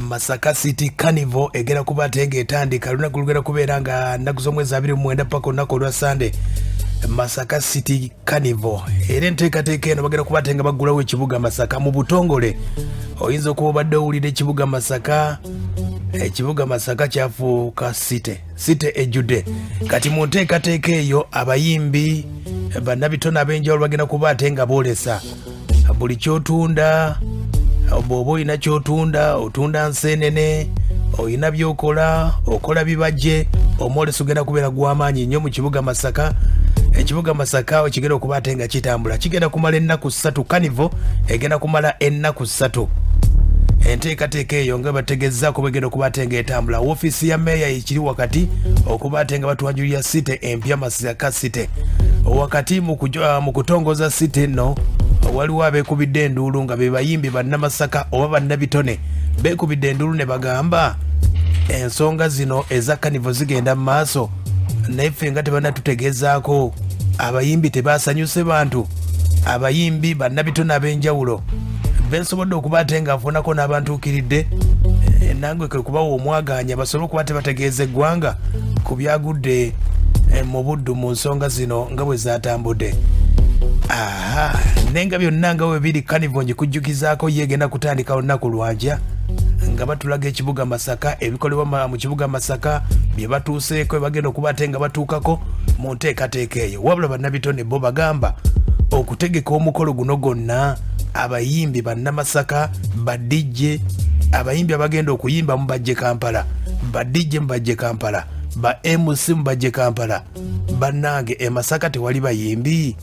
Masaka City Carnival egera kubatenge etandika lunaku lugera kubeera nga nnaku z'omwezi 29 paka olunaku olwa Sunday. Masaka City Carnival era enteekateeka eno bagenda kubatenga baggulawo ekibuga Masaka mu butongole. Oyinza okuba obadde owulira ekibuga Masaka, ekibuga Masaka kyafuuka site ejjudde. Kati mu nteekateeka eyo abayimbi Bannabitone ab'enjawulo bagenda kubatenga boolesa buli kyotunda. Bw'oba olina kyotunda, otunda nseenene, olina byokola, okola bibajje, omwoleso genda kubeera gw'amaanyi nnyo mu kibuga Masaka. Ekibuga Masaka kigenda okuba ate nga kitambula, kigenda kumala ennaku 3. Carnival egenda kumala ennaku 3. Enteekateeka eyo nga bategezaako bwegenda okuba ate nga etambula. Woofiisi ya meeya ekiri wakati okuba ate nga batuwanjulira site empya Masaka City. Wakati mu kutongoza site eno waliwo abeekubidde enduulu nga be bayimbi bannamasaka oba Bannabitone beekubidde enduulu ne bagamba ensonga zino eza Carnival zigenda mu maaso, naye ffe nga tebannatutegezaako. Abayimbi tebaasanyuse bantu, abayimbi Bannabitone ab'enjawulo bensobodde okuba ate nga afunako n'abantuukiridde nange kwe kubawa omwaganya basobole okuba tebategeeza eggwanga ku byagudde mu buddu mu nsonga zino nga bwe zaatambudde. Nenga byonna nga we biri Carnival ngikujjukizaako yegenda kutandika olunaku lwanja nga batulaga ekibuga Masaka, ebikolebwa mu kibuga Masaka bye batuuseeko bagenda okuba ate nga batuukako mu nteekateeka eyo. Wabula Bannabitone bo bagamba okutegeka omukolo guno gwonna abayimbi bannamasaka badijje, abayimbi abagenda okuyimba mubajje Kampala, badijje mubajje Kampala, ba MC mubajje Kampala. Bannange eMasaka tewali bayimbi.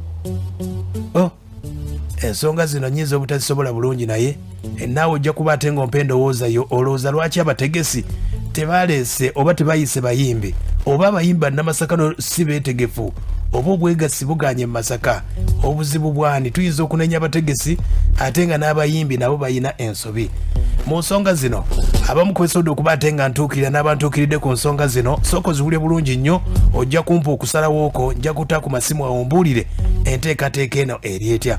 Ensonga zino nyinza obutazisobola bulungi, naye naawe ojja kuba ate nga ompendowoozayo olowooza lwaki abategesi tebaleese oba tebayise bayimbi, oba abayimbi bannamasaka no si beetegefu, oba obwegassi buganye mu Masaka. Obuzibu bwani tuyinza okunenya abategesi ate nga n'abayimbi nabo bayina ensobi mu nsonga zino. Abamu kwesobodde okuba ate nga ntuukirira n'abantuukiridde ku nsonga zino, sooka oziwulire bulungi nnyo, ojja kumpa okusalawooko, nja kuta ku masimu awo mbuulire enteekateeka eno eri etya.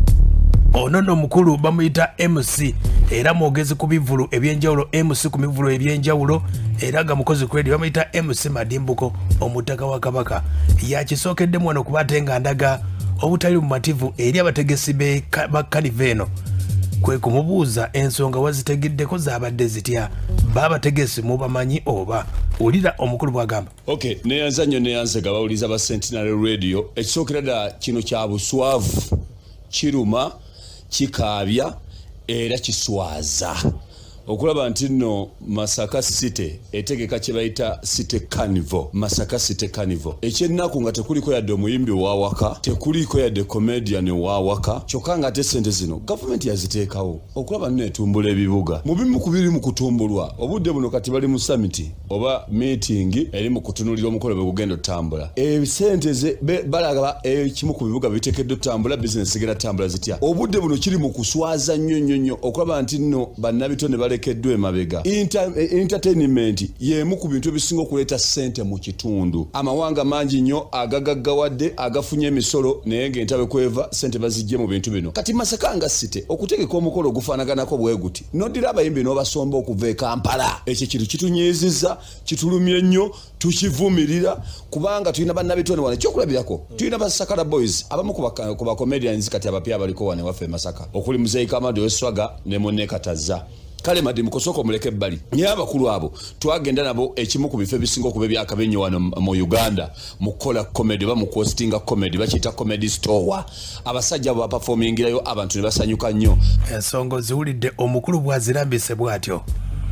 Ono nno mukulu bamuyita MC era mwogezi ku bivulu ebyenjawulo, MC ku mivulu ebyenjawulo era nga mukozi ku radio bamuyita MC Madimbuko omutaka wa Kabaka. Yakisookeddemu wano kuba ate nga ndaga obutali bumativu eri abategesi ba Carnival eno. Kwe kumubuuza ensonga wazitegeddeko zaabadde zitya, baabategesi mubamanyi oba? Ulira omukulu bwagamba. Okay, neyanza nnyo neyanzega bawuliza ba Centenary Radio. Ekisookera ddala kino kya buswavu, kiruma, kikaabya era kiswaza okulaba nti nno Masaka City etegeka kye bayita City Carnival, Masaka City Carnival. Ekyennaku nga tekuliko yadde omuyimbi wawaka, tekuliko yadde comedian wawaka, kyokka nga ate sente zino gavumenti yaziteekawo okulaba nno etumbula ebibuga. Mu bimu ku biri mu kutumbulwa obudde buno kati bali mu summit oba meeting eri mu kutunulira omukolo bwe gugenda otambula. Ebisente ze balaga ekimu ku bibuga biteekeddwa otambula, business igera tambula zitya. Obudde buno kiri mu kuswaza nnyo okulaba nti nno Bannabitone balekeddwa emabega. Entertainment yemu ku bintu ebisinga okuleeta ssente mu kitundu. Amawanga mangi nnyo agagaggawadde agafunye emisolo naye ng'entabe kweva ssente bazijje mu bintu bino. Kati Masaka nga City okutegeka omukolo gufaanaganako bwe guti, noddira abayimbi n'obasomba okuva e Kampala. Ekyo kintu kitunyiizizza, kitulumye nnyo, tukivumirira kubanga tulina Bannabitone wano. Ekyokulabirako tulina ba Sakala Boys abamu ku ba comedians kati abapya abaliko wano waffe Masaka, okuli Muzeyi Kamado Eswaga ne Monne Kataza. Kale Madimu kosoko muleke ebbali. Nye abakulu abo twagenda nabo ekimu ku bifo ebisinga okuba ebyakabenyo wano mu Uganda mu kola comedy ba mu hostinga comedy bakiyita comedy store. Abasajja ba performingirayo abantu ne basanyuka nnyo. Ensonga ziwulidde omukulu bwazirambise bw'atyo.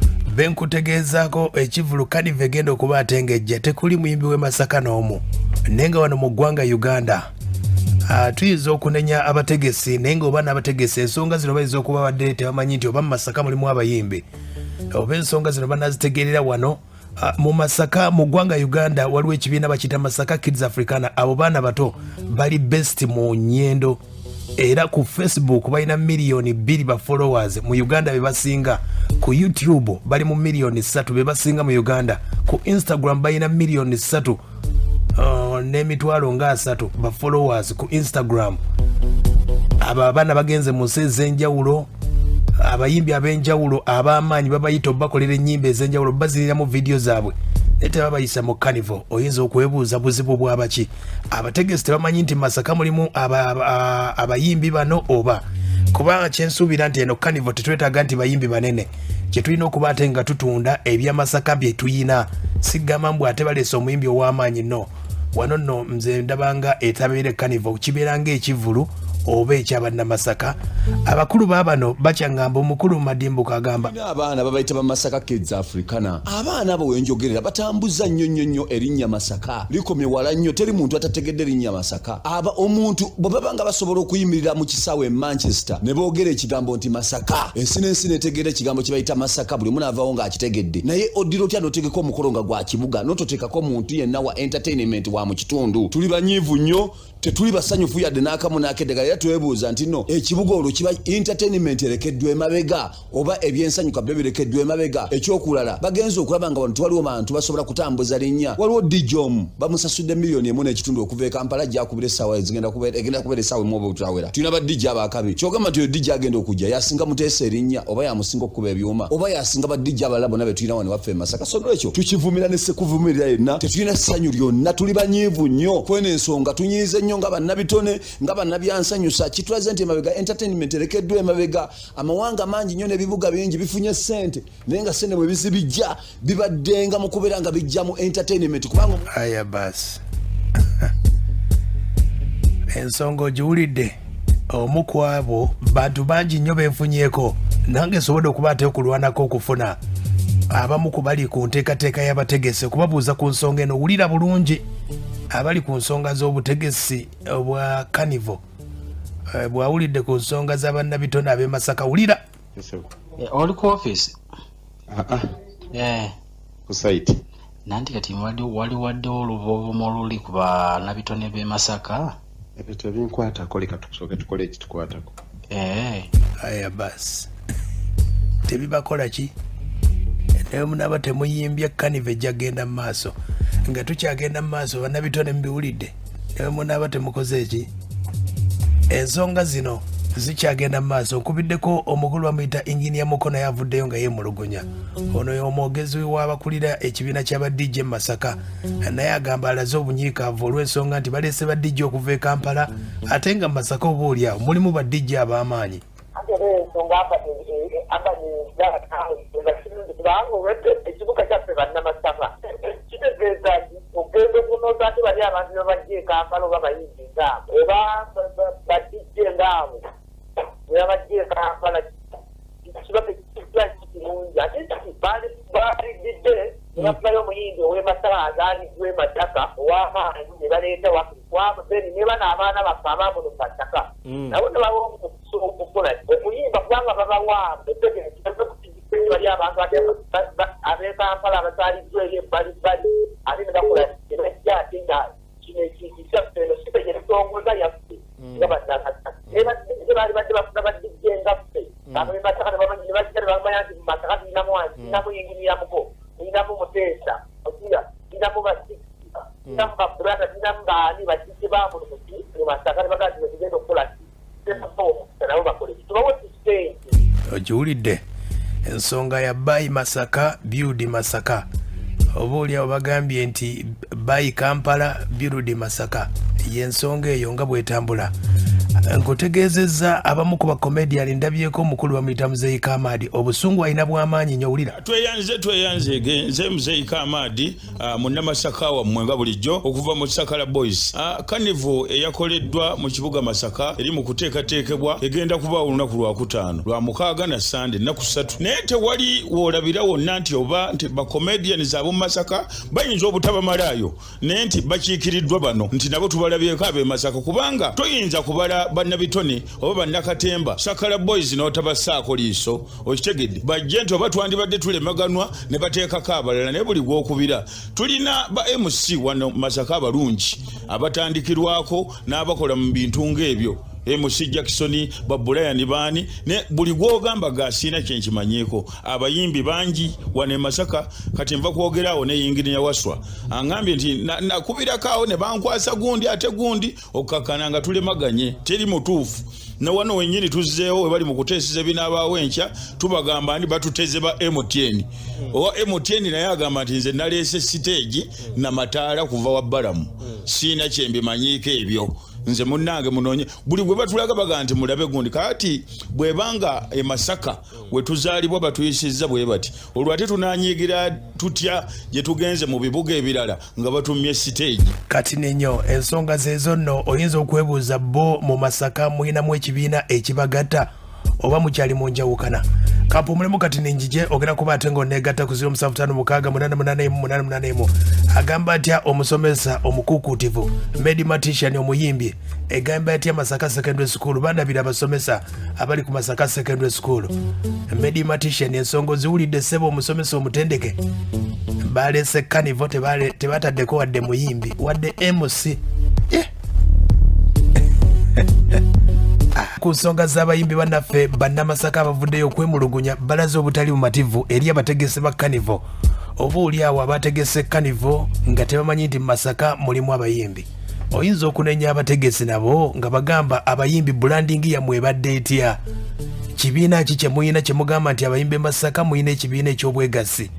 Benkutegeezaako ekivulu Carnival egenda okuba ate ng'ejja tekuli muyimbi w'e Masaka n'omu, nenga wano mu ggwanga Uganda. Tuyinza okunenya abategesi naye ng'oba n'abategesi ensonga zino bayinza okuba badde tebamanyi nti oba mu Masaka mulimu abayimbi, oba ensonga zino banazitegeerera wano mu Masaka. Mu ggwanga Uganda waliwo ekibiina bakiyita Masaka Kids Africana. Abo baana bato bali best mu nnyendo era ku Facebook balina miliyoni 2 ba followers mu Uganda be basinga. Ku YouTube bali mu miliyoni 3 be basinga mu Uganda. Ku Instagram balina miliyoni 3 n'emitwalo nga 3 ba followers ku Instagram. Aba abaana bagenze mu nsi ez'enjawulo abayimbi ab'enjawulo ab'amaanyi babayita obakolera ennyimba ez'enjawulo baziriramu vidiyo zaabwe naye tebabayisa mu Carnival. Oyinza okwebuuza buzibu bwabaki? Abategesi tebamanyi nti Masaka mulimu abayimbi bano oba? Kubanga kyensuubira nti eno Carnival tetwetaaga nti bayimbi banene. Kye tulina okuba ate nga tutunda ebya Masaka bye tuyina. Sigamba mbw ate baleese omuyimbi ow'amaanyi no. Wano nno nze ndabanga etabeere Carnival kibeera ng'ekivulu oba ekyabannamasaka. Abakulu baabano bakyangamba omukulu Madimbuko agamba abaana babayita ba Masaka Kids Africana. Abaana abo wenjogerera batambuza nnyo erinnya Masaka likomye wala nnyo, teri muntu atategedde erinnya Masaka. Omuntu bwe babanga basobola okuyimirira mu kisaawe e Manchester ne boogera ekigambo nti Masaka, ensi n'ensi netegeera ekigambo kye bayita Masaka, buli munaavaawo ng'akitegedde. Naye oddira otya n'otegeka omukolo nga gwa kibuga n'ototeekako muntu yenna wa entertainment wa mu kitundu? Tuli banyiivu nnyo, tetuli basanyufu yadde n'akamu n'akeddagala. Era twebuuza nti no ekibuga olwo kiba entertainment erekeddwa emabega oba ebyensanyuka byo birekeddwa emabega. Ekyokulala bagenza okulaba nga wano tewaliwo bantu basobola kutambuza linnya. Waliwo DJ omu bamusasudde miliyoni 1.5 okuva e Kampala gy'akubira essaawa egenda kubeera essaawa emu oba obutawera. Tulina ba DJ abakabi. Kyogamba nti oyo DJ agenda okujja yasinga muteesa erinnya oba yamusinga okukuba ebyuma oba yasinga ba DJ abalala bonna be tulina wano waffe e Masaka. So ekyo tukivumira ne sekuvumirira yenna. Tetulina ssanyu lyonna, tuli banyiivu nnyo. Kwene ensonga tunyiize nnyo nga Bannabitone nga bannabyansanyusa. Kitulaze nti emabega entertainment erekeddwa emabega. Amawanga mangi nnyo n'ebibuga bingi bifunye ssente naye nga ssente bwe bizibijja bibaddenga mu kubeera nga bijja mu entertainment kubanga aya basi ensonga ogiwulidde. Omu ku abo bantu bangi nnyo beefunyeeko, nange sobodde okuba ate okulwanako okufuna abamu ku bali ku nteekateeka y'abategesi kubabuuza ku nsonga eno. Wulira bulungi abali ku nsonga z'obutegesi obwa Carnival. Bwawulidde ku nsonga za Bannabitone ab'e Masaka wulira. Oli ku office? Ku site. Nanti kati wali waddewo oluvovumo oluli ku Bannabitone b'e Masaka? Ebyo tebinkwatako, leka tusooke tukole ekitukwatako. Aya basi tebibakola ki? Naye munaba temuyimbye Carnival ejjagenda mu maaso nga tukyagenda mu maaso. Bannabitone mubiwulidde? Naye munaba temukoze eki? Ensonga zino zikyagenda mu maaso. Nkubiddeko omukulu bamuyita Engineer Mukono yavuddeyo nga yeemulugunya. Ono y'omwogezi w'abakulira ekibiina ky'aba DJ Masaka, naye agamba alaze obunyiikaavu olw'ensonga nti baleese ba DJ okuva e Kampala ate nga Masaka oboolyawo mulimu ba DJ ab'amaanyi. Ekibuga kyaffe bannamasaka kitegeeza ogenda okunozaati bali abantu babajja e Kampala oba bayimbi ngaabo oba badijje ngaabo webabajja e Kampala kiba kirungi ate balididde nebafunayo omuyimbi ow'emasaka azaanibwa emasaka ow'amaanyi ne baleeta wakbeni ne bana abaana baffe abaamuno mu masaka nabo ne bawa okukola okuyimba kubanga babawambe bali abantu ab'e Kampala abasaaliddwa eri ebbalibbali ate ne bakola nebajja ate nga kino ekikyaffe eno sibe gye tutongoza yaffe nga bannakasa baali badde bafuna badijje ngaffe ab'e Masaka ne bajja ne bamanya nti mu Masaka tulinamu wansi tulinamu yinginiyamuko tulinamu muteesa okira tulinamu basiksi tulinamu babrata tulinamu baani badijje bamulumuki mu Masaka ne bagaa tino tugenda okukola nabo bakole tubawo kisente. Okiwulidde ensonga ya Bayi Masaka Build Masaka. Oboolyawo bagambye nti Bayi Kampala Build Masaka y'ensonga eyo nga bwetambula. Nkutegeezezza abamu ku bakomediani ndabyeko omukulu bamuyita Muzeeyi Kamadi obusungu alina bw'amaanyi nnyo. Wulira tweyanze nze Muzeeyi Kamadi munnamasaka wammwe nga bulijjo okuva mu Sakala Boys. Carnival eyakoleddwa mu kibuga Masaka eri mu kuteekateekebwa egenda kuba olunaku lwa 5 lwa 6 na Sande nnaku 3 naye tewali woolabira wonna nti oba nti bakomediani ab'omu Masaka bayinza obutabamalaayo naye nti bakiikiriddwa bano nti nabo tubalabyeko ab'e Masaka kubanga toyinza kubala Bannabitone oba Bannakatemba Sakala Boys n'otabasaako liiso okitegedde bajje nti oba twandibadde tulemaganwa ne bateekako abalala naye buli gwokubira tulina ba MC wano Masaka abalungi abatandikirwako n'abakola mu bintu ng'ebyo MC Jackson Babulaya bani ne buli gwogamba gasina kyenkimanyeeko abayimbi bangi wane Masaka kati nva kwogerawo ne yingini ya waswa angambye nti nakubirako ne bankwasa gundi ate gundi okakana nga tulemaganye teri mutuufu na wano wenyini tuzzeewo we bali mu kuteeseza binabaawo enkya tubagamba ndi batuteze ba MTN owa MTN naye agamba nti nze naleese stage na mataala kuva wa Balamu siina kyembimanyiiko ebyo nze munnange munonye buli gwe batulaga baga nti mulabe gundi kati bwebanga eMasaka we tuzaalibwa batuyisizza bwe bati olwo ate tunanyigira tutya gye tugenze mu bibuga ebirala nga batumye stage kati nenyo ensonga zezo nno oyinza okwebuuza bo mu Masaka muyinamu ekibiina ekibagatta oba mukyali mu njawukana kampumulemu kati ninjije ogera kuba ate ng'oneegatta ku 07568888 agamba atya omusomesa omukuukuutivu Medimatician omuyimbi egamba atya Masaka Secondary School bandabira abasomesa abali ku Masaka Secondary School Medimatician ensonga ziwulidde ssebo omusomesa omutendeke baleese Carnival tebataddeko wadde muyimbi wadde MC ku nsonga z'abayimbi bannaffe bannamasaka abavuddeyo okwemulugunya balaze obutali bumativu eri abategesi ba Carnival oba oli awo abategese Carnival nga tebamanyi nti Masaka mulimu abayimbi oyinza okunenya abategesi nabo nga bagamba abayimbi branding yammwe ebadde etya kibiina ki kye muyina kye mugamba nti abayimbi Masaka muyina ekibiina eky'obwegassi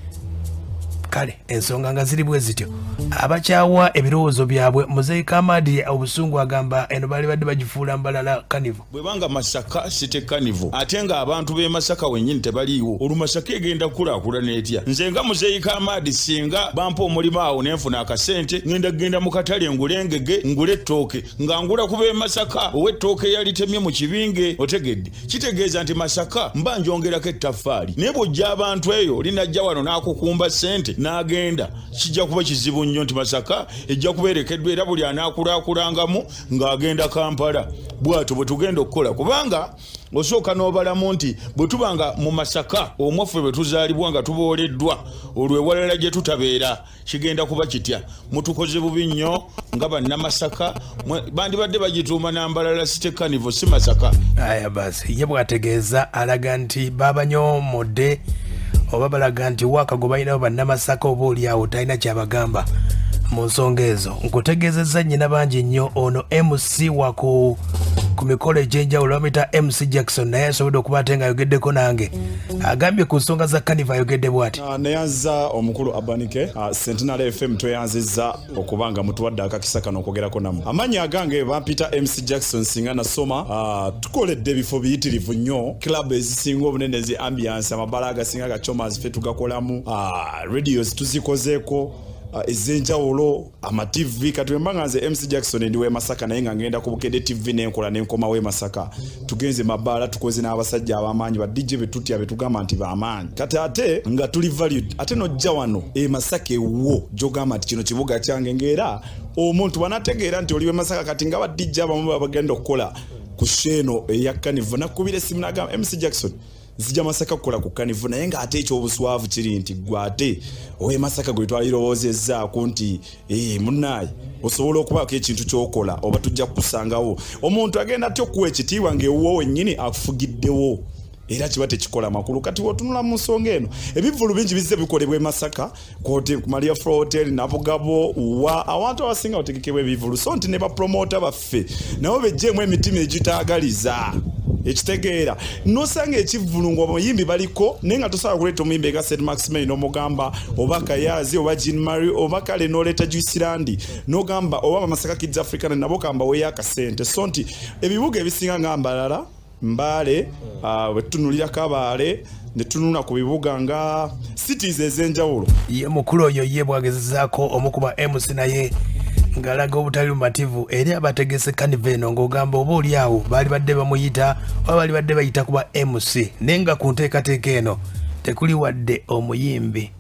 kale ensonga nga ziri bwe zityo abakyawa ebirowoozo byabwe muzeeyi Kamadi obusungu agamba eno bali badde bagifuula mbalala Carnival bwebanga Masaka City Carnival ate nga abantu b'e Masaka wennyini tebaliiwo olwo Masaka egenda kulaakulana etya nze nga muzeeyi Kamadi singa bampa omulimu awo nenfuna akasente ngenda kugenda mu katale ngule engege ngule ettooke nga ngula ku b'e Masaka ow'ettooke yalitemye mu kibinge otegedde kitegeeza nti Masaka mba njongerako ettaffaali naye bw'ojja abantu eyo linajja wano n'akukumba ssente n'agenda kijja kuba kizibu nnyo nti Masaka ejja kubeerekeddwa era buli anaakulaakulangamu ng'agenda Kampala bw'atyo bwe tugenda okukola kubanga osooka n'obalamu nti bwe tubanga mu Masaka omwaffe bwe tuzaalibwa nga tubooleddwa olwo ewalala gye tutabeera kigenda kuba kitya mutukoze bubi nnyo nga bannamasaka bandibadde bagituuma nambalala City Carnival si Masaka aya basi ye bwategeeza alaga nti babanyoomodde oba balaga nti wakago balinawo bannamasaka oba oli awo talina kyabagamba mu nsonga ezo nkutegeezezza nnyina bangi nnyo ono MC waku ku mikolo egy'enjawulo bamuyita MC Jackson naye asobodde okuba ate ng'ayogeddeko nange agambye ku nsonga za Carnival ayogedde bw'ati neyanza omukulu Abanike Centenary FM tweyanzizza okuba nga mutuwadde akakisa kano okwogerako namu amannya agange bampita MC Jackson singa nasoma tukoledde ebifo biyitirivu nnyo club ezisinga obunene ezi ambiance amabala agasinga gachomas ffe tugakolamu radios tuzikozeeko ezenjawulo ama TV katwembanga nze MC Jackson ndiwe Masaka naye nga ngenda ku Bukedde TV nenkola nenkoma we Masaka tugenze mabala tukoze n'abasajja abamanyi ba DJ betutya betugamba nti bamanyi kati ate nga tuli valued ate nojja wano Masaka ewo jogamba nti kino kibuga kyange ngera omuntu banategeera nti oliwe Masaka kati nga ba DJ abamu bagenda okukola ku sheno eya Carnival nakubire simu nagamba MC Jackson zija Masaka kukola ku Carnival naye nga ate ekyobuswavu kiri nti gwate owe Masaka gwe twalirowoozezzaako nti munnaye osobola okubaako ekintu kyokola oba tujja kukusangawo omuntu agenda atya okuwa ekitiibwa ng'ewuwo wennyini akufugiddewo era kiba tekikola makulu kati wotunula mu nsonga eno ebivulu bingi bizze bikolebwa Masaka kote ku Maria Flow Hotel nabugabo wa awantu abasinga otegekebwa ebivulu so nti ne bapromota baffe nabo bejjeemu emitima egitaagaliza ekitegeera nosanga ekivulungu abayimbi baliko naye nga tosobola kuleeta omuyimbi ega St Maximin n'omugamba oba Kayazi oba Jean Marie oba kale n'oleeta Juiceland n'ogamba oba Masaka Kids African nabo kamba weeyo akasente so nti ebibuga ebisinga nga Mbalala Mbale wetunulira Kabale netununa ku bibuga nga cities ezenjawulo ye mukulu oyo ye bwagezezzaako omukuba MC naye ngalaga obutali bumativu eri abategese Carnival eno ng'ogamba oba oli awo baali badde bamuyita oba baali badde bayita kuba MC naye nga ku nteekateeka eno tekuli wadde omuyimbi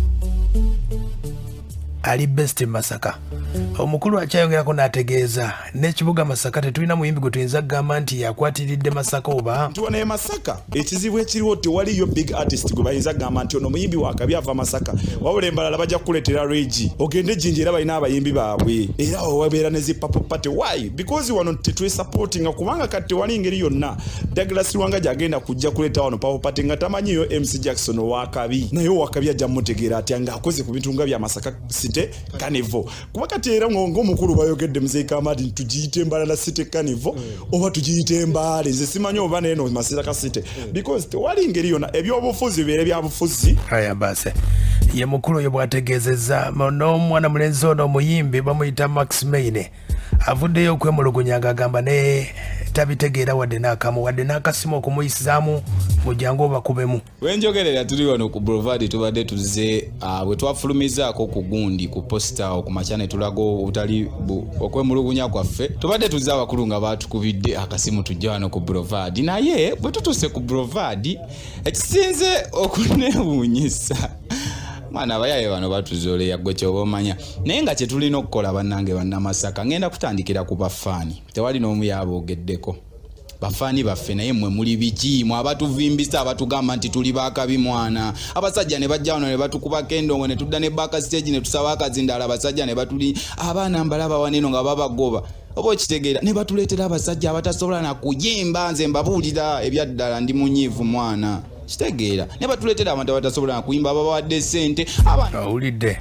ali best Masaka omukulu akyayogerako n'ategeeza n'ekibuga Masaka tetulina muyimbi gwe tuyinza kugamba nti yakwatiridde Masaka oba tuwane Masaka ekizibu ekiriwo tewaliyo big artist gwe bayinza kugamba nti ono muyimbi wakabi ava Masaka wabula embalala bajja kukuleetera regi ogende jinji era balina abayimbi baabwe era wabeera ne zipapo pate why because wano tetwesupportinga kubanga kati tewali ngeri yonna Douglas Lwanga gyagenda kujja kuleeta wano papo pate nga tamanyiyo MC Jackson wakabi naye wakabi ajja mutegeera ati nga akoze ku bintu nga bya Masaka City Carnival kuba kakati era ng'omukulu bayogedde Mzee Kamadi ntujiyite Mbalala City Carnival oba tujiyite Mbale nze simanyi oba neno Masaka City because tewali ngeri yonna ebyobufuzi bibeere byabufuzi. Haya basi ye mukulu oyo bwategeezezza n'omwana mulenzi ono omuyimbi bamuyita Max Maine avuddeyo okwemulugunya ng'agamba ne tabitegeera wadde n'akasimu okumuyisizaamu mujjangu obakubemu. Wenjogerera tuli wano ku Boulevard tubadde tuzze bwe twafulumizaako ku gundi ku posta okumakya ne tulago obutali okwemulugunya kwaffe tubadde tuzze abakulu nga baatukubidde akasimu tujja wano ku Boulevard naye bwe tutuse ku Boulevard ekisinze okuneewuunyisa mwana abayaye wano batuzoleya gwe kyoba omanya naye nga kye tulina okukola bannange bannamasaka ngenda kutandikira ku bafaani tewali n'omu yaboogeddeko bafaani baffe naye mmwe muli biki mwe abatuvimbisa abatugamba nti tuli baakabi mwana abasajja ne bajja wano ne batukubako endongo ne tudda ne baaka stage ne tusaba akazindala abasajja ne batuli abaana mbalaba waneno nga babagoba oba okitegeera ne batuleetera abasajja abatasobola na kuyimba nze mbabuulira ebyaddala ndi munyiivu mwana kitegeera ne batuleetera abantu abatasobola na kuyimba babawadde ssente awulidde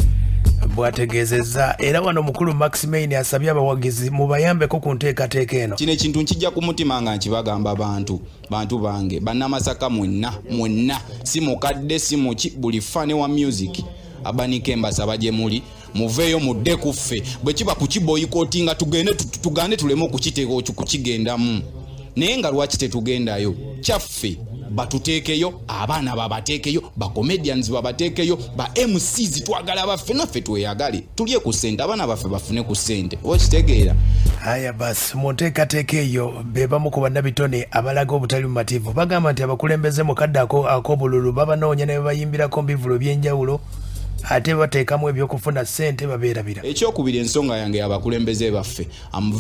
bwategeezezza era wano mukulu Max Maine asabye abawagizi mubayambeko ku nteekateeka eno. Kino ekintu nkijja ku mutima nga nkibagamba bantu bange bannamasaka mwenna si mukadde si muki buli fane wa music abanike mbasaba gye muli muveeyo mudde kuffe bwe kiba ku kiboyikooti nga tugende tuleme okukiteeka okukigendamu naye nga lwaki tetugendayo kyaffe batuteekeyo abaana babateekeyo ba comedians babateekeyo ba MCs twagala baffe naffe tweyagale tulye ku ssente abaana baffe bafune ku ssente okitegeera. Haya basi mu nteekateeka eyo be bamu ku Bannabitone abalaga obutali bumativu bagamba nti abakulembeze mu kadde ak'obululu babanoonya ne bayimbirako mbivulo by'enjawulo ate bateekamu ebyokufuna ssente babeerabira. Ekyokubiri ensonga yange abakulembeze baffe I'm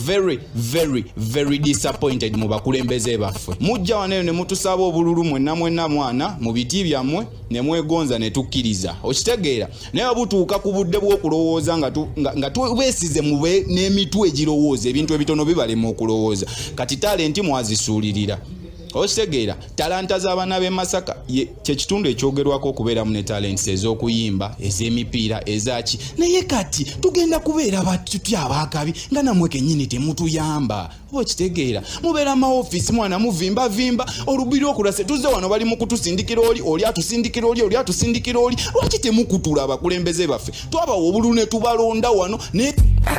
very disappointed mu bakulembeze baffe mujja waneyo ne mutusaba obululu mwenna mwana mu biti byammwe ne mwegonza ne tukkiriza okitegeera naye babutuuka ku budde bw'okulowooza nga tubeesize mube n'emitwe egirowooza ebintu ebitono bibalema okulowooza kati talenti mwazisuulirira okitegeera talanta z'abaana b'e Masaka kye kitundu ekyogerwako okubeeramu ne talents ez'okuyimba ez'emipiira ezaki naye kati tugenda kubeera batutya abaakabi nga namwe kennyini temutuyamba okitegeera mubeera maofisi mwana muvimba olubiri okulase tuzze wano bali mu kutusindikira oli atusindikira oli atusindikira oli lwaki temukutula abakulembeze baffe twabawa obululu ne tubalonda wano ne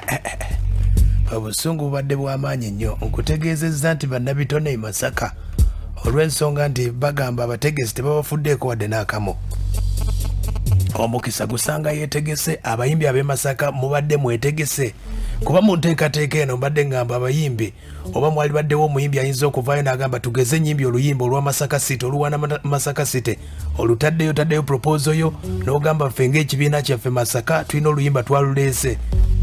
obusungu bubadde bw'amaanyi nnyo nkutegeezezza nti Bannabitone e Masaka olw'ensonga nti bagamba abategesi tebabafuddeeko wadde n'akamu omukisa gusanga yeetegese abayimbi ab'e Masaka mubadde mwetegese kuba mu nteekateeka eno mbadde ngamba abayimbi oba mwali baddewo omuyimbi ayinza okuvaayo n'agamba tugeze ennyimbi oluyimba olwa Masaka City oluwaana Masaka City olutaddeyo proposal yo n'ogamba ffe ng'ekibiina kyaffe Masaka tulina oluyimba twaluleese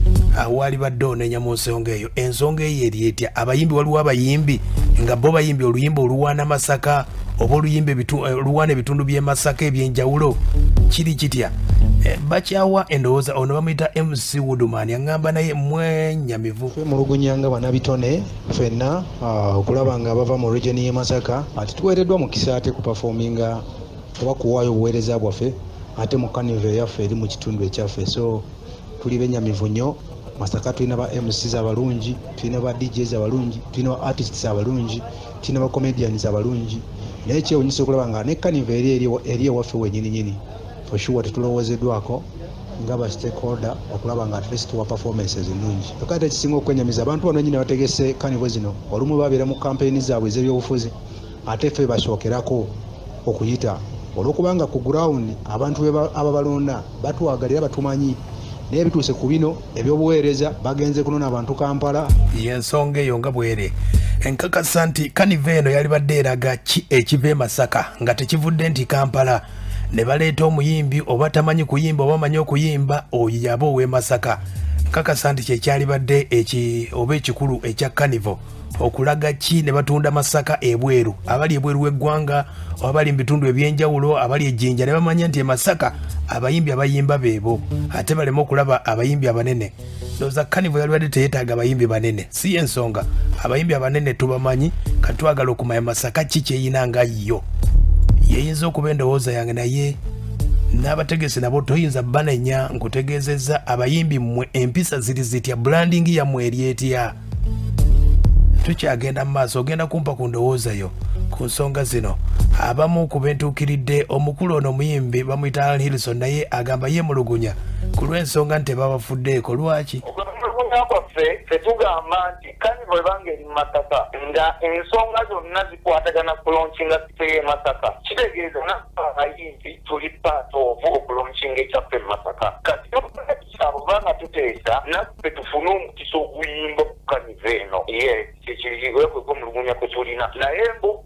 awali badde onenya mu nsonga eyo ensonga eyo eri etya abayimbi waliwo abayimbi nga bo bayimbi oluyimba oluwaana Masaka oba oluyimba oluwaana ebitundu by'e Masaka ebyenjawulo kiri kitya bakyawa endowooza ono bamuyita MC Woodman yaŋŋamba naye mwenyamivu mulugunya nga Bannabitone ffenna okulaba nga bava mu region y'e Masaka ati tuweereddwa mukisa ate ku performinga oba kuwaayo obuweereza bwaffe ate mu carnival yaffe eri mu kitundu ekyaffe so tuli benyamivu nnyo Masaka tulina ba MCs abalungi tulina ba DJs abalungi tulina ba artists abalungi tulina ba comedians abalungi naye kyewunyisa okulaba nga ne carnival eri ewaffe wennyini for sure tetulowoozeddwako nga ba stakeholder okulaba nga at least tuwa performances ennungi kakati ekisinga okwenyamiza abantu bano nyini bategese carnival zino olumu babeera mu campaign zaabwe ez'ebyobufuzi ate ffe basookerako okuyita olwokubanga ku ground abantu ababalonda batwagalira batumanyi naye bituuse ku bino ebyobuweereza bagenze kunona abantu Kampala yensonga eyo nga bwere enkakasa nti carnival eno yali badde eraga ekiva e Masaka nga tekivudde nti Kampala ne baleeta omuyimbi oba tamanyi kuyimba oba amanyi okuyimba oyo yaba ow'e Masaka nkakasa nti kyekyali badde oba ekikulu ekya carnival okulaga ki ne batunda Masaka ebweru abali ebweru w'eggwanga abali mu bitundu ebyenjawulo abali ejjinja ne bamanya nti e Masaka abayimbi abayimba beebo ate baleme okulaba abayimbi abanene ndowooza carnival yali badde teyeetaaga abayimbi banene si ensonga abayimbi abanene tubamanyi katwagala okumanya Masaka ki kyeyina nga yo yeyinza okuba endowooza yange naye n'abategesi nabo toyinza banenya nkutegeezezza abayimbi mmwe empisa ziri zitya branding yammwe eri etya tukyagenda mu maaso ogenda kumpa ku ndowoozayo ku nsonga zino abamu ku bentuukiridde omukulu ono muyimbi bamuyita Alan Hilson naye agamba yemulugunya ku lw'ensonga nti tebabafuddeeko lwaki kwaffe tetugamba nti Carnival ebanga eri Masaka nga ensonga zonna zikwatagana kulonkinga site y'e Masaka kitegeeza nabayimbi tuli part of okulonkinga ekyaffe e Masaka kati kyabo banga tuteesa naffe tufune omukisa oguyimba ku Carnival eno kyekiriwekwekomulugunya kwe tulina naye bo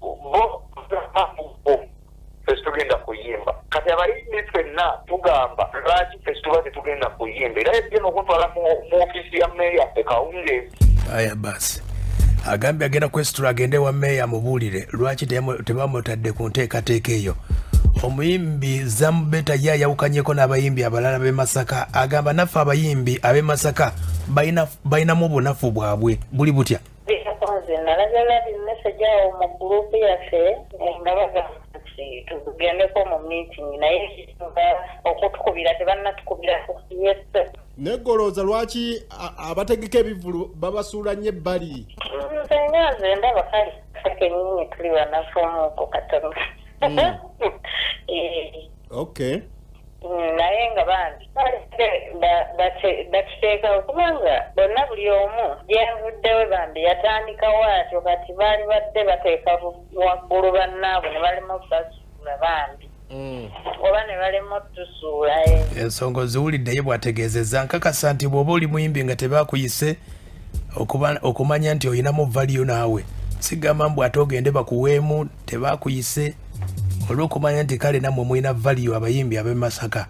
tugenda kuyimba kati abayimbi ffenna tugamba lwaki festival tetugenda kuyimba era ebyo n'okutwala mu ofiisi ya meeya ekawungeezi aya basi agambye agenda kwesitula agende wa meeya amubuulire lwaki tebamutadde ku nteekateeka eyo omuyimbi Zambeta ye ayawukanyeko n'abayimbi abalala b'e Masaka agamba naffe abayimbi ab'e Masaka balinamu obunafu bwabwe buli butya nalagala message awo mu gurupu yaffe nga bagamba tugendeko mu meeting naye okutukubira tebannatukubirako yes negolooza lwaki abategeka ebivulu babasuula nnyo ebbali nze ndaba kale kenyini tuli banafuumuko katono okay naye nga bandi bakiteekawo kubanga bonna buli omu gyenvuddewe bambi yatandikawo atyo kati baali badde bateeka waggulu bannaabwe ne balema basuula bambi oba ne balema otusuula ensonga oziwuliddeyo bwategeezezza nkakasa nti bw'oba oli muyimbi nga tebakuyise okumanya nti oyinamu valiyo naawe sigamba mbw ate ogende bakuweemu tebakuyise olw'okumanya nti kale nammwe mulina valiyo abayimbi ab'e Masaka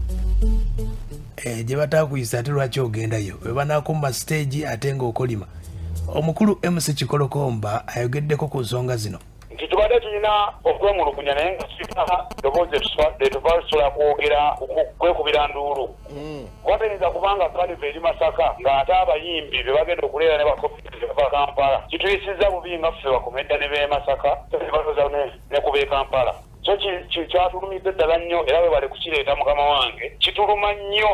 gye batakuyisa ate lwaki ogendayo we banaakumma stage ate ng'okolima omukulu MC Kikolokomba ayogeddeko ku nsonga zino nti tubadde tulina okwemulugunya naye nga tulina ddoboozi tetubasobola kwogera kwekubira nduulu kwategeeza kubanga Carnival eri Masaka ng'ate abayimbi be bagenda okuleera ne bakopitiriza bava Kampala kituyisizza bubi nga ffe bakomedda ne b'e Masaka tebaloza ne ku b'e Kampala so kyatulumidde ddala nnyo era bwe bale kukireeta mukama wange kituluma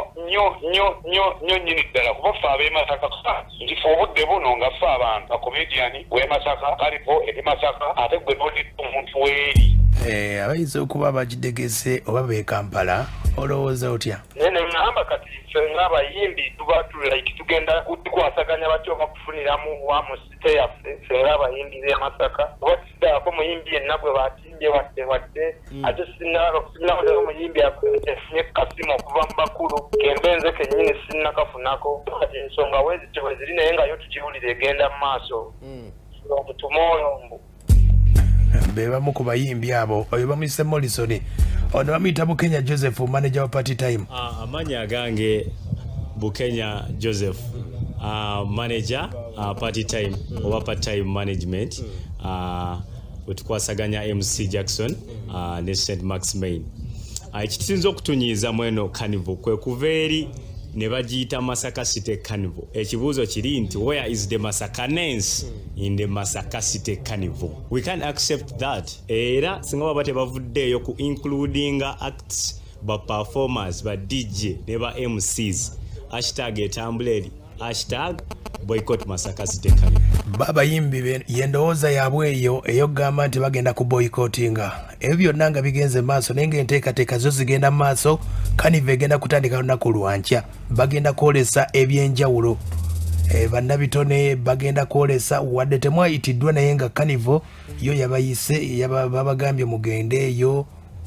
nnyo nnyini ddala kuba ffe ab'e Masaka nti ffe obudde buno nga ffe abantu bakomediani w'e Masaka Carnival eri Masaka ate gwe n'olidde omuntu w'eri abayinza okuba bagidegese oba b'e Kampala olowooza otya namba kati ffe ng'abayimbi tuba tugenda kukwasaganya batyo bakufuniramu wa mu site yaffe ffe ng'abayimbi b'e Masaka oba tusiddaako muyimbi yenna gwe batimbye wadde ate sinnawo omuyimbi afunye kasimu okuva mu bakulu kembenze kennyini sinnakafunako kati ensonga wezityo ziri naye nga yo tugiwulire egenda mu maaso okutumolombo bebamu ku bayimbi abo oyo bamuyise Morrison ono bamuyita Bukenya Joseph manager wa Party Time amanyi agange Bukenya Joseph manager Party Time oba Party Time management wetukwasaganya MC Jackson ne St. Max Main ekitusinza okutunyiiza mweno Carnival kwe kuva eri ne bagiyita Masaka City Carnival ekibuuzo kiri nti where is the Masakanense in the Masaka City Carnival we can't accept that era singa baba tebavuddeeyo ku including acts ba performers ba DJ ne ba MCs #etambuleri #boycott Masaka City Carnival baba yimbi yendowooza yaabwe eyo eyogamba nti bagenda ku boycottinga ebyo byonna nga bigenze maaso naye ng'enteekateeka zo zigenda maaso Carnival egenda kutandika lunaku lwankya bagenda kwolesa ebyenjawulo Bannabitone bagenda kwolesa wadde temwayitiddwa naye nga Carnival yo yabayise babagambye mugende eyo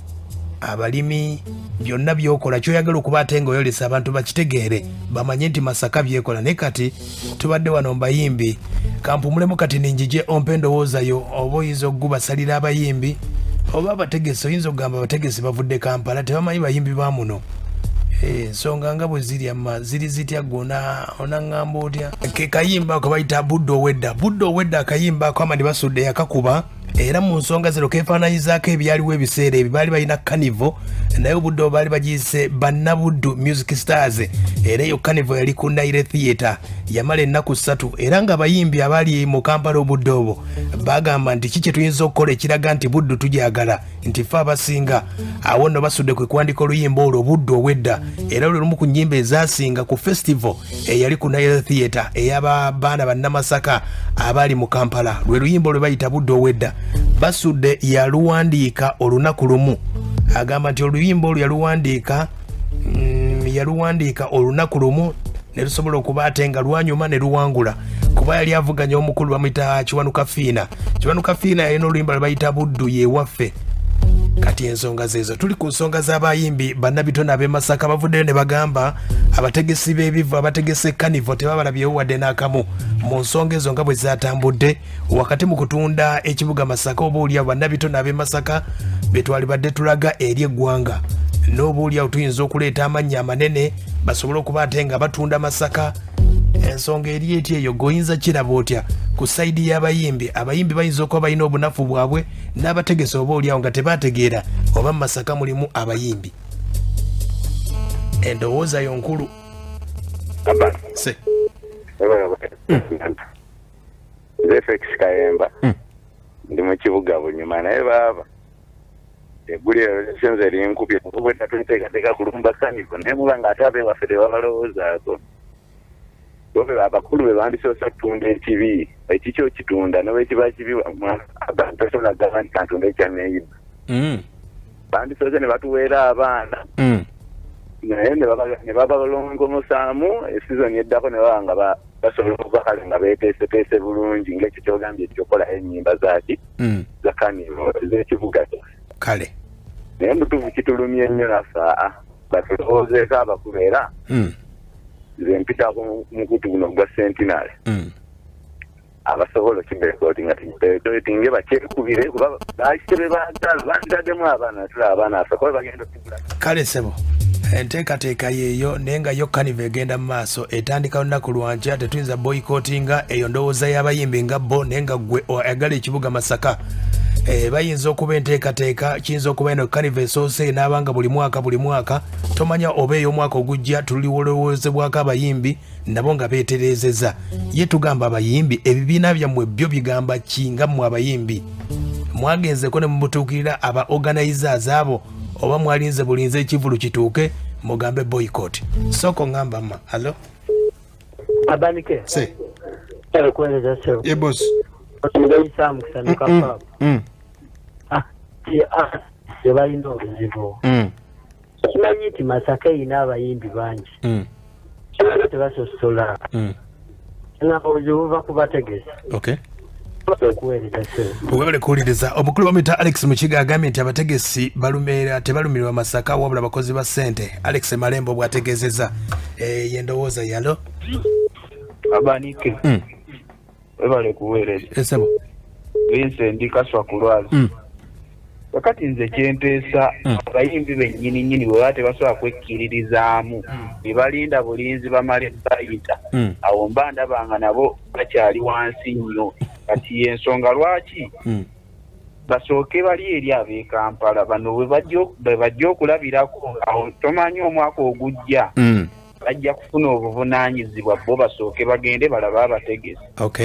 abalimi byonna byokola kyoyagala okuba ate ng'oyolesa abantu bakitegeere bamanye nti Masaka byekola naye kati tubadde wano mbayimbi kampumulemu kati ninjije ompe ndowoozayo oba oyinza okugubasalira abayimbi oba abategesi oyinza okugamba abategesi bavudde Kampala tebamanyi bayimbi ba muno ensonga nga bwe ziri amma ziri zitya gona onaŋŋamba otya ke kayimba ako bayita budde owedda akayimba ako amandi basudde yakakuba era mu nsonga zino kefaanaanyizaako ebyaliwo ebiseera ebyo baali balina Carnival naye obudde baali bagiyise Bannabuddu Music Stars era eyo Carnival yali ku Naire Theatre yamala ennaku 3 era nga abayimbi abaali mu Kampala obudde obwo bagamba nti kiki tuyinza okukola ekiraga nti Buddu tujagala nti fe abasinga awo nno basudde kwe kuwandika oluyimba olwo Buddu owedda era lwe lumu ku nnyimba ezasinga ku festival eyali ku Naire Theatre ey'abaana ba Namasaka abaali mu Kampala lwe luyimba lwe bayita Buddu owedda basudde yaluwandiika olunaku lumu agamba nti oluyimba olwo yaluwandiika olunaku lumu ne lusobola okuba ate nga lwanyuma ne luwangula kuba yali avuganya omukulu bamuyita Kiwanuka Fiina yalina oluyimba lwe bayita Buddu yeewaffe. Kati ensonga zezo tuli ku nsonga z'abayimbi Bannabitone ab'eMasaka bavuddeyo ne bagamba abategesi b'ebivu abategese Carnival tebabalabyewo wadde n'akamu mu nsonga ezo nga bwe zatambudde wakati mu kutunda ekibuga Masaka oba olyawo Bannabitone ab'eMasaka betwali badde tulaga eri eggwanga n'oba olyawo tuyinza okuleeta amannya amanene basobole okuba ate nga batunda Masaka. Ensonga eri eti eyo goyinza kiraba otya ku saidi y'abayimbi abayimbi bayinza okuba balina obunafu bwabwe n'abategesi oba olyawo nga tebategeera oba mu Masaka mulimu abayimbi. Endowooza yo nkulu se Zefex Kayemba ndi mu kibuga bunyuma naye baba egulira senze linkubye kubweta tuteekateeka kulumba Carnival naye muba nga ate abewaffe tebabalowoozaako bobe abakulu be bandisoosa kutunda ekibi ekikyo kitunda nawe kiba kibi abantu basobola kugamba nti kantunda ekyaneeyiba bandisoosa ne batuweera abaana naye ne babalongomusaamu esizoni eddako ne baba nga basobola okuba kale nga beeteeseteese bulungi ng'ekyo kyogambye ekyokola ennyimba zaaki za Carnival ez'ekibuga kale naye mutuufu kitulumye nnyo naffe batulowoozeeko abakulu era zempita mukutu guno gwa Centenary abasobola okibeekoti nga tinge bakyekubire kuba bakitebe baagala bandiraddemu abaana tula abaana affe kuba bagenda okugula kale sebo enteekateeka yeeyo naye nga yo Carnival egenda mu maaso etandika olunaku lwankya tetuyinza boycottinga eyo ndowooza y'abayimbi nga bo naye nga gwe oyagala ekibuga Masaka bayinza okuba enteekateeka kiyinza okuba eno Carnival esoose n'abanga buli mwaka tomanya oba ey'omwaka ogujja tuliwolowoozebwako abayimbi nabo nga beeterezeza ye tugamba abayimbi ebibiina byammwe byo bigamba kinga mmwe abayimbi mwagenzeko ne mubutuukirira aba organizers abo oba mwalinze bulinze ekivulu kituuke mugambe boycott soko ngamba mma halo abanike se kueleza sio ye boss otugaisa mkusanuka papa tebalina obuzibu kimanyi nti Masaka erina abayimbi bangi tebasosola nga obuzibu buva ku bategesi webale kuwuliriza omukulu bamuyita Alex Mukiga agambye nti abategesi tebalumirwa Masaka wabula bakozi ba ssente. Alex Malembo bwategeezezza yendowooza yalo abanike webale kuweereza esebo Vincent Kaswa kulwazi wakati nze kyenteesa abayimbi bennyini bwe baba tebasobola kwekkiririzaamu ne balinda bulinzi bamale bayita awo mba ndabanga nabo bakyali wansi nnyo kati y'ensonga lwaki basooke bali eri ab'e Kampala bano bwe bajja okulabirako awo tomanyi omwaka ogujja bajja kufuna obuvunaanyizibwa bo basooke bagende balaba abategesi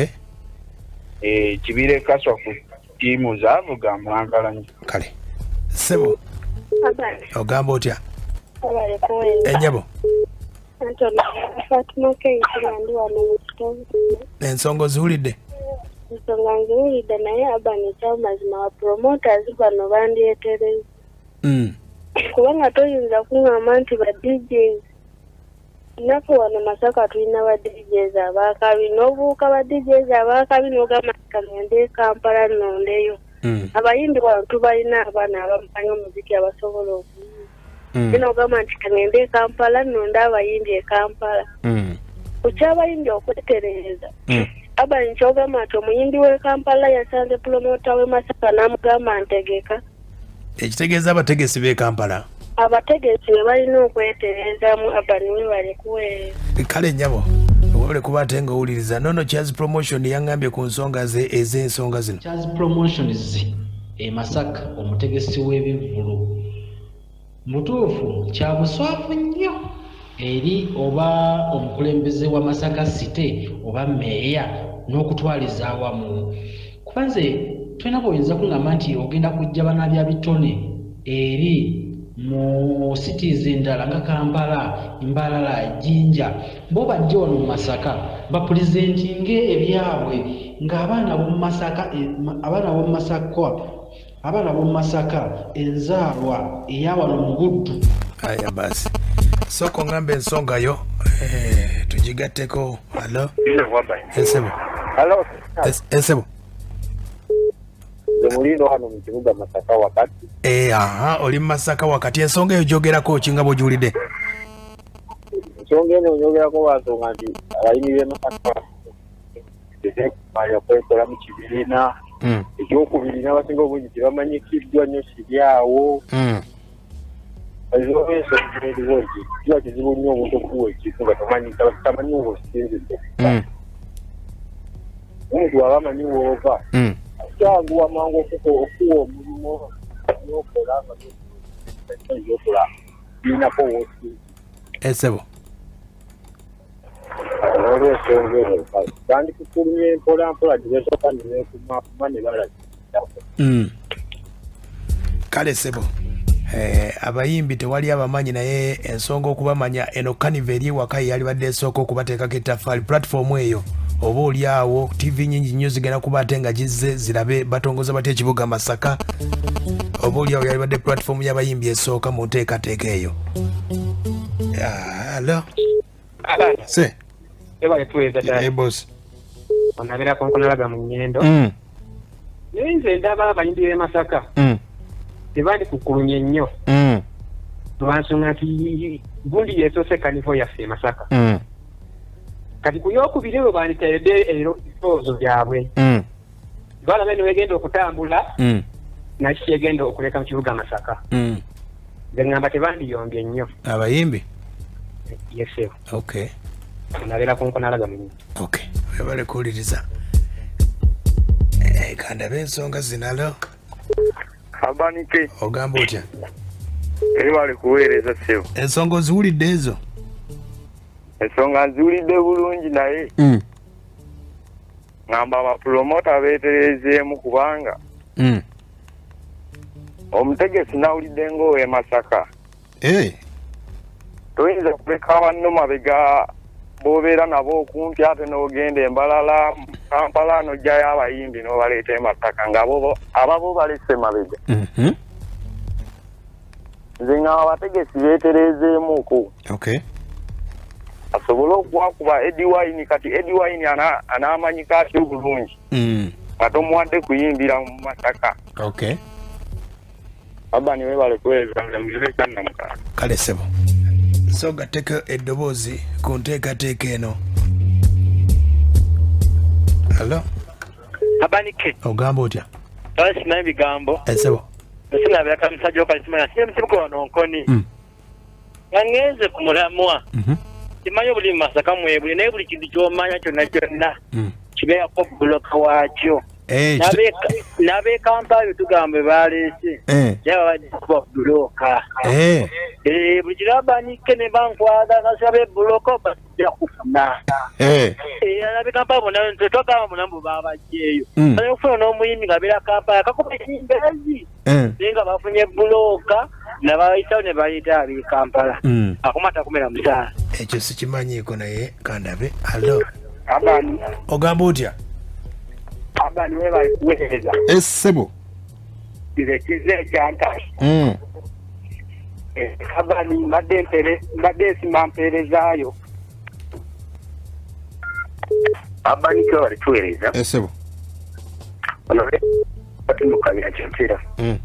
Kibire Kaswa ku tiimu zaavuga mwagala nnyo kale sebo ogamba otya enyabo ensonga oziwulidde ensonga nziwulidde naye abani kyamazima wa promoters bano bandyetereza kubanga toyinza kuŋŋamba nti ba DJs naffe wano Masaka tulina ba DJs abaakabi n'obuuka ba DJs abaakabi n'ogamba nti kagende Kampala nnondeyo abayimbi wano tubalina abaana abamanyi omuziki abasobola okuyimba n'ogamba nti kagende Kampala nnonde abayimbi e Kampala ku ky'abayimbi okwetereza abani kyogamba nti omuyimbi w'e Kampala yasanze promota w'e Masaka n'amugamba ntegeka ekitegeeza abategesi b'e Kampala abategesi be balina okweterezaamu abani we bali kuweereza kale nnyabo wabale kuba ate nga owuliriza nono Chaz Promotion yaŋŋambye ku nsonga ze ez'ensonga zino Chaz Promotions e Masaka omutegesi w'ebivvulu mutuufu kya buswavu nnyo eri oba omukulembeze wa Masaka City oba meeya n'okutwaliza awamu. Kuba nze tulina bw'oyinza kuŋŋamba nti ogenda kujja Bannabitone eri mu cities endala nga Kampala, Mbarara, Jinja, bo bajje wano mu Masaka bapulizentinge ebyabwe ng'abaana b'omu Masaka enzaalwa eya wano mu Buddu. Aya basi soko ngambe ensonga yo tugigatteko. Halo esebo. Halo esebo. Mulindo hano mu kibuga Masaka wakati. Oli Masaka wakati. Ensonga eyo gyogerako kinga bw'ogiwulidde? Ensonga eno nyogerako bansonga nti abayimi b'e Masaka kwekola mu kibiina ekyokubiri n'abasinga obungi tebamanyikiddwa nnyo kiryawo. Ensonga ensonga eriwo nti kiba kizibu nnyo omuntu okuwa ekintu nga tamanyi w'osinzidde. Omuntu aba amanyi w'ova kyanguwa mangu okuwa omulimu n'okola nga n'okola biinako w'osinzidde. Esebo. Olw'ensonga eyo kandi kukulumya empolampola gyebesooka nebeekuma ne balagirako. Kale sebo abayimbi tewali abamanyi naye ensonga okubamanya eno Carnival eri ewaka yalibadde esooka okubateekako ettaffaali platform eyo oba oli awo TV nyingi nnyo zigenda kuba ate nga gizze zirabe batongoza batya ekibuga Masaka oba oli awo yalibadde platform y'abayimbi esooka mu nteekateeka eyo. Halo se eba etuweza tayari boss onabera konkonalaga mu nyendo nze ndaba abayimbi b'e Masaka tebandi kukulumya nnyo lwansonga nti gundi yesoose Carnival yaffe e Masaka kati ku yokubiri bwe banditeredde ebirowoozo byabwe balaba eno wegenda okutambula naki kyegenda okuleka mu kibuga Masaka nze ngamba tebandiyombye nnyo abayimbi. Yeseo. Okay. Nabera konkonalaga munyi. Okay. Webale kuwuliriza. Kanda b'ensonga zinalo. Abanike. Ogamba otya? Ebale kuweereza sebo. Ensonga oziwulidde ezo? Ensonga nziwulidde bulungi naye. Ngamba abapromota beetereezeemu kubanga. Omutegesi nawulidde ng'owe Masaka. Toyinza kuleka abanno mabega b'obeera nabo okumpi ate n'ogenda e Mbarara, Kampala n'ojjayo abayimbi n'obaleeta e Masaka ng'abo balese mabega. Nze nga abategesi beetereezeemuko. Asobole okwakuba Eddie Wine kati Eddie Wine anaamanyika atyo bulungi. Nga tomuwadde kuyimbira mu Masaka. Abani webale kuweereza muzire kyanna mukaaga. Kale sebo. So gatteko eddoboozi ku nteekateeka eno. Halo Abanike. Ogamba otya? Simanyi bigambo. Esebo. Sinabera kamusajja okalisimanya siye musibuko wano Nkoni. Nga ngenze ku mulamwa. Simanyi obuli mu Masaka mwebuli naye buli kintu ky'omanya kyonna kyonna kibeerako buloka waakyo. N'ab'e Kampala tugambe baleese yaba badde kuba buloka. Buli kirabanike ne bankwata kasaba ebbuloko bajja kufuna. N'ab'e Kampala bonna tetwagamba munamu baabajjeeyo. Bajja kufuna n'omuyimbi ng'abeera Kampala kakuba ekimbezi naye nga bafunye ebbulooka nabayitawo ne bayita ab'e Kampala. Akumata kumera musaala. Ekyo sikimanyiiko naye kandabe. Halo Abani. Ogamba otya? Abani webale kuweereza. Esebo. Kize ekyantasi. Abani mbadde nsimba mpeerezaayo. Abani kyo bali tuweereza. Esebo. Ono batumukabira kyempera.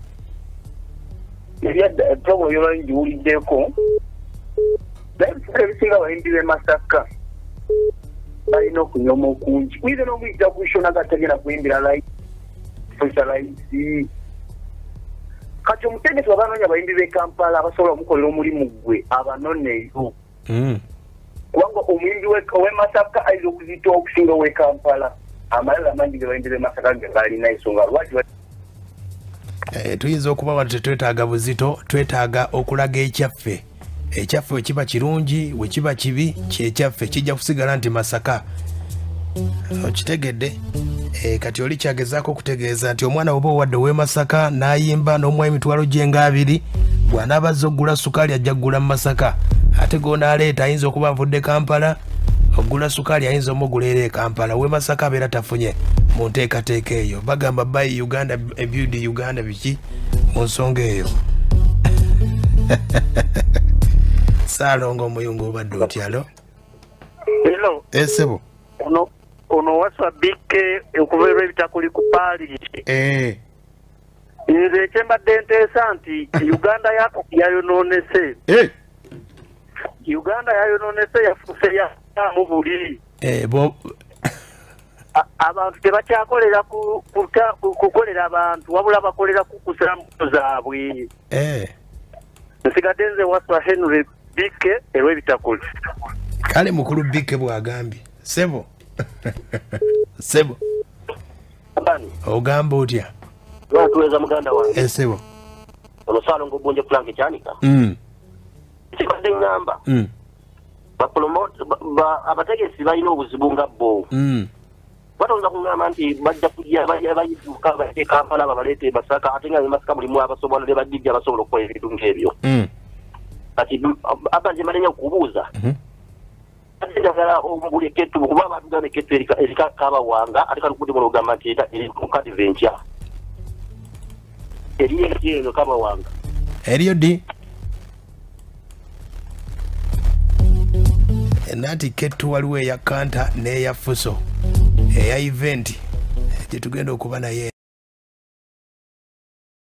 Ebyadda etobo byo njiwuliddeko. Ebisinga abayimbi b'e Masaka balina okunyoma okungi. Kuyinza n'omuyita kushona gategera kuyimbira socialite. Kati omutegesi wabanoonya abayimbi b'e Kampala abasobola omukolera omulimu gwe abanoneyo. Kubanga omuyimbi ow'e Masaka ayinza okuzita okusinga ow'e Kampala. Amalala mangi ge bayimbi b'e Masaka ge balina ensonga lwaki tuyinza okuba wano tetwetaaga buzito, twetaaga okulaga ekyaffe. Ekyaffe wekiba kirungi, wekiba kibi, kyekyaffe kijja kusigala nti Masaka. Okitegedde? Kati oli kyagezaako okutegeeza nti omwana oba owadde ow'e Masaka n'ayimba n'omuwa emitwalo gye nga 2, bw'anaaba azze okugula sukaali ajja kugula mu Masaka. Ate g'onaaleeta ayinza okuba avudde Kampala, okugula sukaali ayinza omugula era e Kampala. Ow'e Masaka abeera tafunye mu nteekateeka eyo. Bagamba buy Uganda, build Uganda biki mu nsonga eyo. Saalongo omuyungu obadde otyalo? Hello. Sebo. Ono wasabike okubeera ebitakuli ku paali. Nze kyembadde nteesa nti Uganda yayonoonese. Uganda yayonoonese yafuuse yamu buli. Abantu tebakyakolera kukolera abantu wabula bakolera kukusira mbuto zaabwe. Nsigadde nze waswa Henry Bike erw'ebitakuli. Kale mukulu Bike bw'agambye. Sebo. Sebo. Ogamba otya? Tuweza muganda wange. Sebo. Ono Saalongo Bunje Plank Chanika. Kibadde ngamba. Abategesi balina obuzibu nga bo. Batonda kungamba nti bajja kujja bayifuka bajje Kampala babaleete Masaka ate nga Masaka mulimu abasobola ne badijja abasobola okukola ebintu nk'ebyo. Kati abanje balenya okubuuza. Njagala omugule kettu kuba abantu gane kettu erikakaba wanga ate kali kudi mulogamba nti era eri ku adventure. Eriyo ekieno kaba wanga. Eriyo di. Nati kettu waliwo eya Kanta n'eya Fuso. Eya event. Gye tugenda okuba naye.